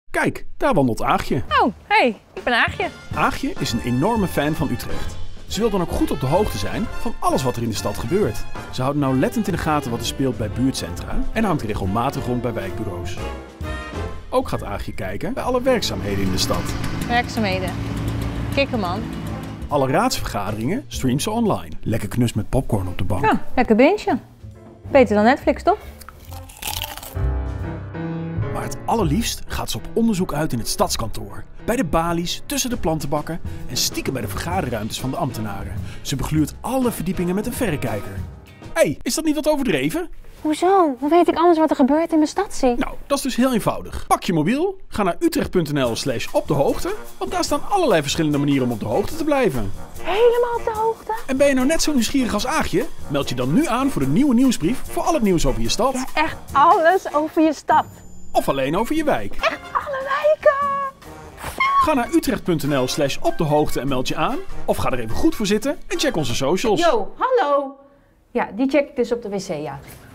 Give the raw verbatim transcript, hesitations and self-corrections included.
Kijk, daar wandelt Aagje. Oh, hey, ik ben Aagje. Aagje is een enorme fan van Utrecht. Ze wil dan ook goed op de hoogte zijn van alles wat er in de stad gebeurt. Ze houdt nauwlettend in de gaten wat er speelt bij buurtcentra en hangt regelmatig rond bij wijkbureaus. Ook gaat Aagje kijken bij alle werkzaamheden in de stad. Werkzaamheden. Kikkerman. Alle raadsvergaderingen streamt ze online. Lekker knus met popcorn op de bank. Ja, lekker beentje. Beter dan Netflix, toch? Maar het allerliefst gaat ze op onderzoek uit in het stadskantoor. Bij de balies, tussen de plantenbakken en stiekem bij de vergaderruimtes van de ambtenaren. Ze begluurt alle verdiepingen met een verrekijker. Hé, hey, is dat niet wat overdreven? Hoezo? Hoe weet ik anders wat er gebeurt in mijn stadsie? Nou, dat is dus heel eenvoudig. Pak je mobiel, ga naar utrecht.nl slash op de hoogte, want daar staan allerlei verschillende manieren om op de hoogte te blijven. Helemaal op de hoogte? En ben je nou net zo nieuwsgierig als Aagje? Meld je dan nu aan voor de nieuwe nieuwsbrief voor al het nieuws over je stad. Ja, echt alles over je stad. Of alleen over je wijk. Echt alle wijken! Ga naar utrecht.nl slash op de hoogte en meld je aan. Of ga er even goed voor zitten en check onze socials. Yo, hallo! Ja, die check ik dus op de wc, ja.